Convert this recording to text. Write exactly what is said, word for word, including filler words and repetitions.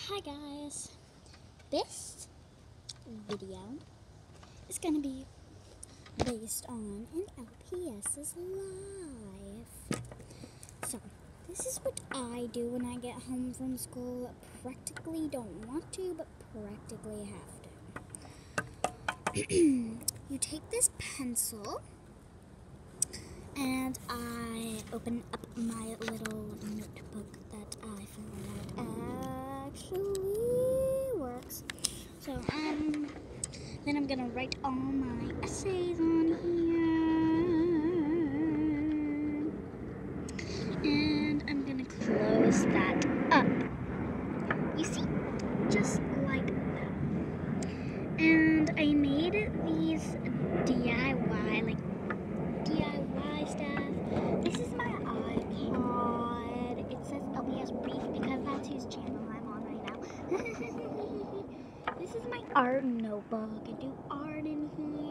Hi guys, this video is going to be based on an L P S's life. So, this is what I do when I get home from school. Practically don't want to, but practically have to. You take this pencil and I open up my little notebook that I found out actually works. So, um, then I'm gonna write all my essays on here. And I'm gonna close that up. You see? Just like that. And I made these D I Y, like D I Y stuff. This is my iPod. It says L P S Brief because that's whose channel I'm on right now. This is my art notebook. I do art in